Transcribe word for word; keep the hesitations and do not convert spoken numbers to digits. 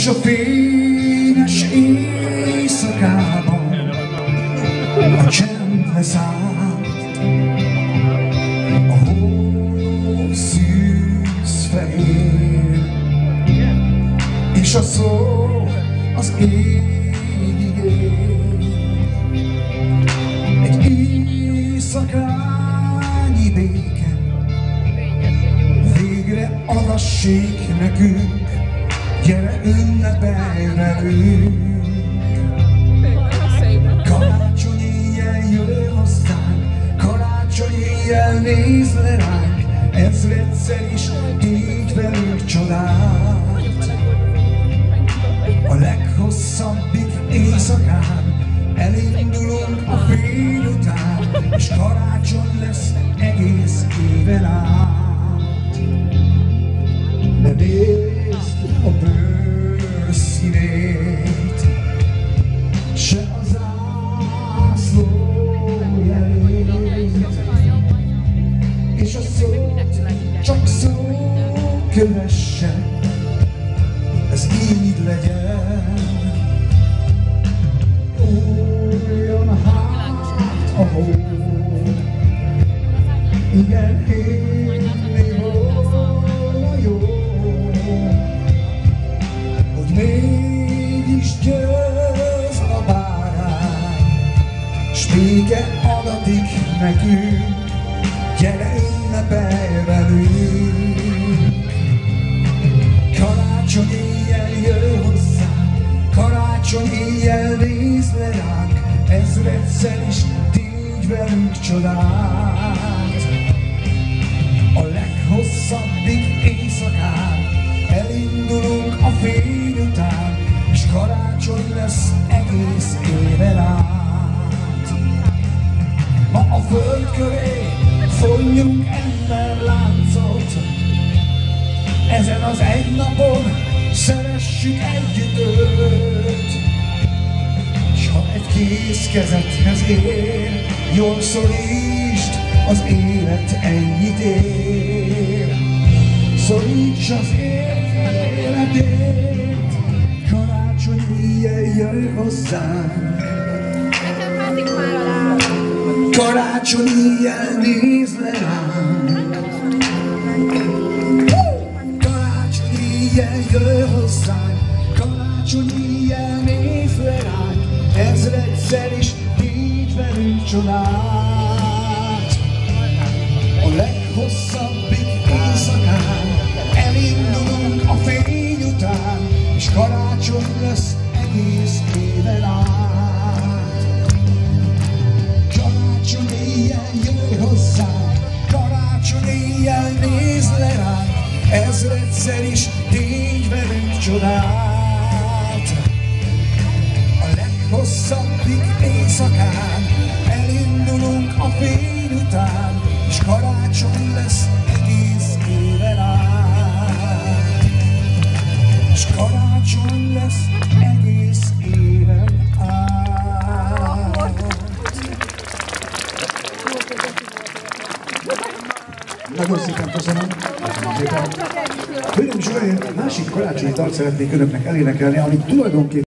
És a fényes éjszakában a csend leszállt, a hó szűz fehér, és a szó az égig ér. Egy éjszakányi béke végre adassék nekünk, gyere ünnepelj velünk. Karácsony éjjel jöjj hozzánk, karácsony éjjel nézz le ránk, ezredszer is tégy velünk csodát. A leghosszabbik éjszakán elindulunk a fény után, és karácsony lesz egész éven át. De nézd a bőr színét, se a zászló jelét, és a szót csak szó kövesse, ez így legyen. Újjon hát a hó, igen, hinni volna jó, hogy mégis győz a bárány, s béke adatik nekünk, gyere ünnepelj velünk. Karácsony éjjel jöjj hozzánk, karácsony éjjel nézz le ránk, ezredszer is tégy velünk csodát. A leghosszabbik éjszakán elindulunk a fény után, és karácsony lesz egész éven át. Ma a föld köré fonjunk emberláncot, ezen az egy napon szeressük együtt őt. S ha egy kéz kezedhez ér, jól szorítsd, az élet ennyit ér. Szoríts az életét, karácsony éjjel jöjj hozzánk. Karácsony éjjel nézz le ránk, karácsony éjjel jöjj hozzánk, karácsony éjjel nézz le ránk, ezredszer is tégy velünk csodát. A leghosszabbik éjszakán elindulunk a fény után, és karácsony lesz egész éven át. Karácsony éjjel jöjj hozzánk, karácsony éjjel nézz le ránk, ezredszer is tégy velünk csodát. A leghosszabbik éjszakán elindulunk a fény után, és karácsony lesz egész éven át. És karácsony lesz egész éven át. Nagyon szépen köszönöm. Hölgyeim és uraim, másik karácsonyi dalt szeretnék önöknek elénekelni, amit tulajdonképpen